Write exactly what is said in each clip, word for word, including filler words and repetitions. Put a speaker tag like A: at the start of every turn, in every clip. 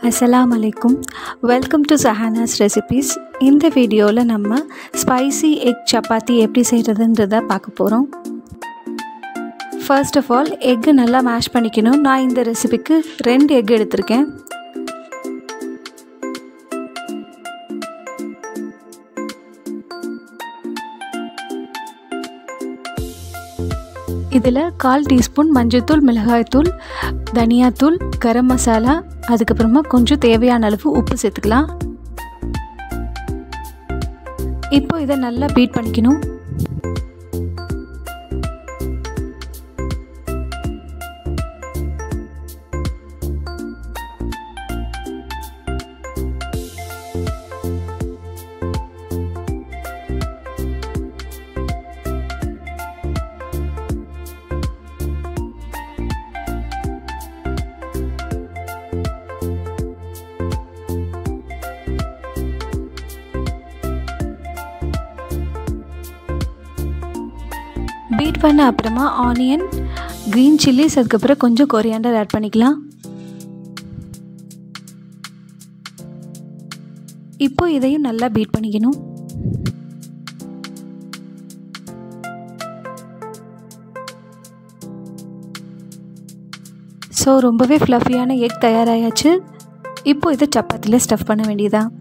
A: Assalamu alaikum. Welcome to Sahana's recipes. இந்த வீடியோல நம்ம spicy egg chapathi எப்படி செய்யறதுன்றத பார்க்க போறோம். First of all, egg நல்லா மேஷ் பண்ணிக்கணும். நான் இந்த ரெசிபிக்கு ரெண்டு egg எடுத்துர்க்கேன். இதில் கால் டீஸ்பூன் மஞ்சள்தூள், மிளகாய்த்தூள், தனியாத்தூள், கரம் மசாலா, அதுக்கப்புறமா கொஞ்சம் தேவையான அளவு உப்பு சேர்த்துக்கலாம். இப்போ இதை நல்லா பீட் பண்ணிக்கணும். பீட் பண்ண அப்புறமா ஆனியன், க்ரீன் சில்லிஸ், அதுக்கப்புறம் கொஞ்சம் கொரியாண்டர் ஆட் பண்ணிக்கலாம். இப்போ இதையும் நல்லா பீட் பண்ணிக்கணும். ஸோ ரொம்பவே ஃப்ளஃபியான எக் தயாராகியாச்சு. இப்போ இதை சப்பாத்தியில் ஸ்டஃப் பண்ண வேண்டியதான்.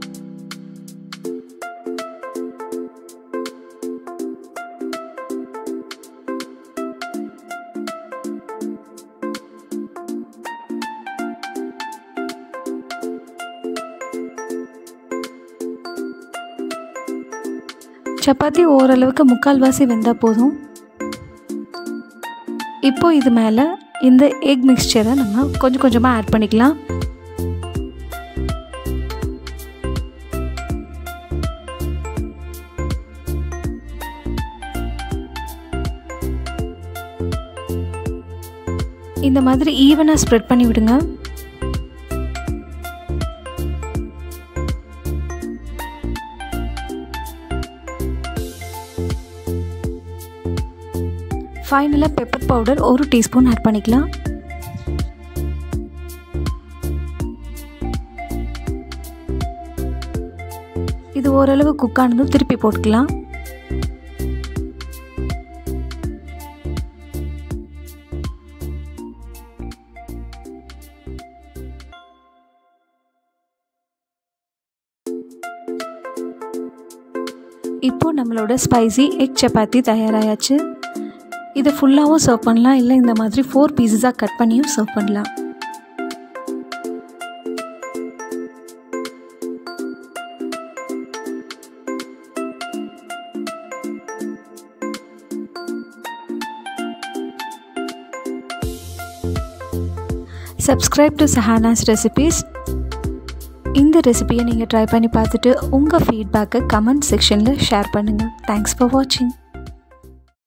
A: சப்பாத்தி ஓரளவுக்கு முக்கால்வாசி வெந்தால் போதும். இப்போ இது மேலே இந்த எக் மிக்ஸ்சரை நம்ம கொஞ்சம் கொஞ்சமாக ஆட் பண்ணிக்கலாம். இந்த மாதிரி ஈவனாக ஸ்ப்ரெட் பண்ணி விடுங்க. ஃபைனலாக பெப்பர் பவுடர் ஒரு டீஸ்பூன் ஆட் பண்ணிக்கலாம். இது ஓரளவு குக் ஆனதும் திருப்பி போட்டுக்கலாம். இப்போ நம்மளோட ஸ்பைசி எக் சப்பாத்தி தயாராகியாச்சு. இதை ஃபுல்லாகவும் சர்வ் பண்ணலாம், இல்லை இந்த மாதிரி ஃபோர் பீஸஸாக கட் பண்ணியும் சர்வ் பண்ணலாம். Subscribe to Sahana's recipes. இந்த ரெசிபியை நீங்கள் ட்ரை பண்ணி பார்த்துட்டு உங்கள் ஃபீட்பேக்கை கமெண்ட் செக்ஷனில் ஷேர் பண்ணுங்கள். தேங்க்ஸ் ஃபார் வாட்சிங்.